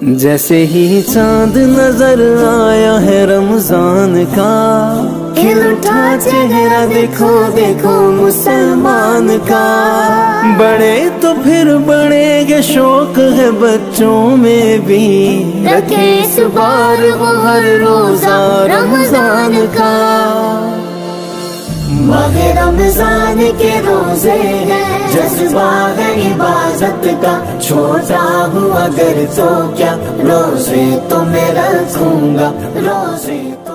जैसे ही चांद नजर आया है रमजान का, खिल उठा चेहरा देखो देखो मुसलमान का। बड़े तो फिर बढ़ेंगे शौक है बच्चों में भी, रखे इस बार वो हर रोजा रमजान का। माहे रमजान के रोजे हैं, जज्बा है इबादत का। छोटा हूँ अगर तो क्या, रोजे तो मैं रखूंगा, रोजे तो